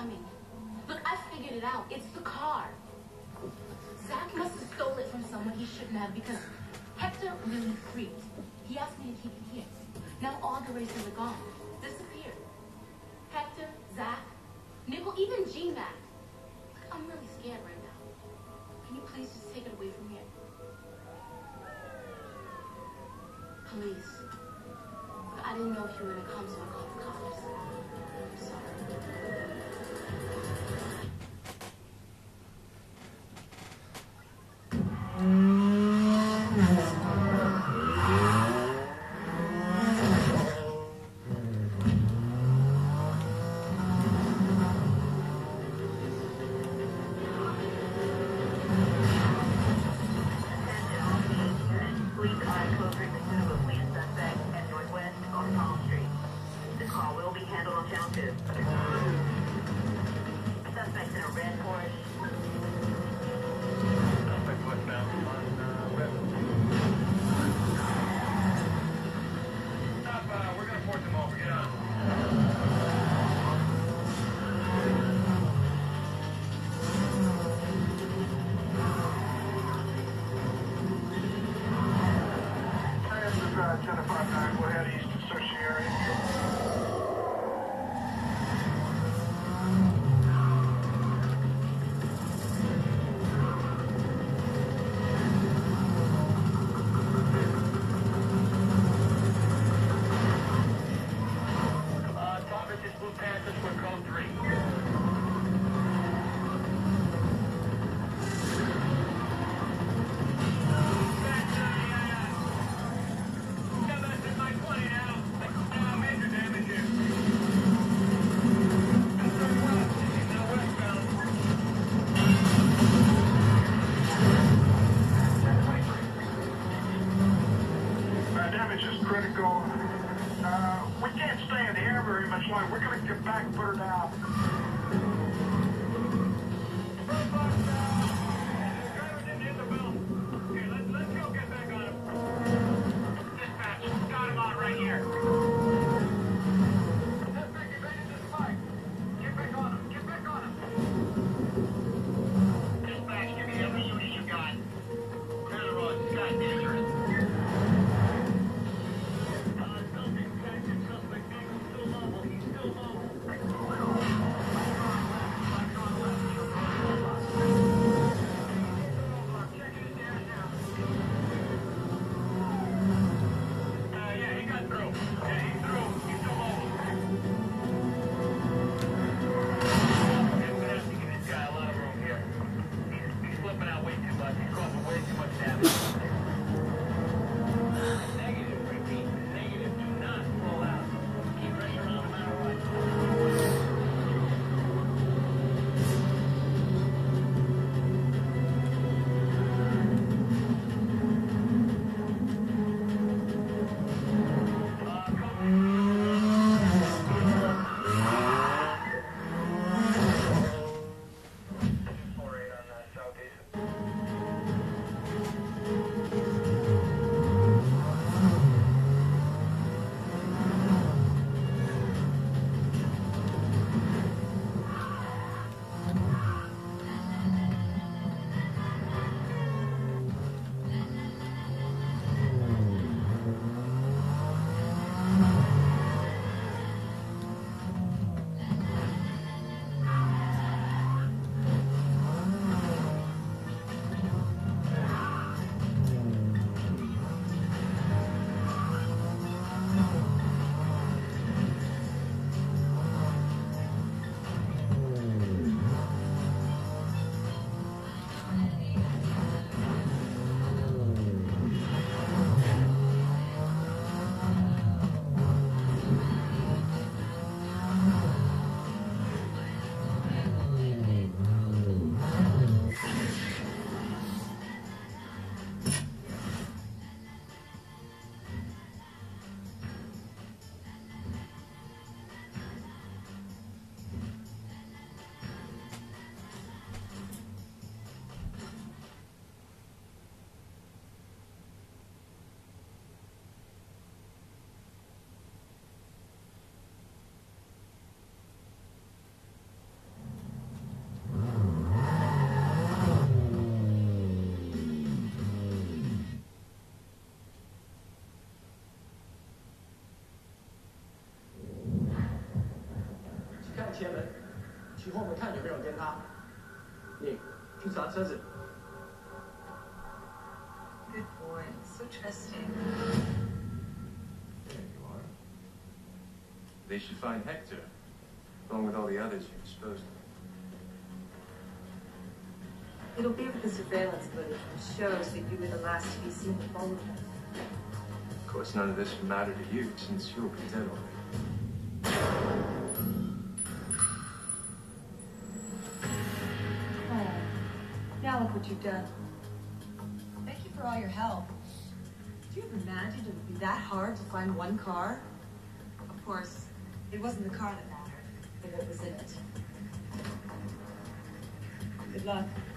coming. Look, I figured it out. It's the car. Zach must have stole it from someone he shouldn't have because Hector really freaked. He asked me to keep it here. Now all the racers are gone. Disappeared. Hector, Zach, Nickel, even G-Mac. I'm really scared right now. Can you please just take it away from here? Please. I didn't know if you were gonna come, so I called the cops. I'm sorry. We can't stay in the air very much longer. We're going to get back and put her down. Driver didn't hit the bell. Okay, let's go get back on him. Dispatch, got him on right here. Suspect evaded this fight. Get back on him. Get back on him. Dispatch, give me every unit you got. Clear the road. This guy's dangerous. He's still mobile. 前门，去后面看有没有人跟他。你去查车子。 Good boy, so trusting. There you are. They should find Hector, along with all the others you exposed to. It'll be with the surveillance footage which shows that you were the last to be seen with all of them. Of course, none of this would matter to you, since you'll be dead already. Oh, now look what you've done. Thank you for all your help. Do you ever imagine it would be that hard to find one car? Of course, it wasn't the car that mattered, but what was in it. Good luck.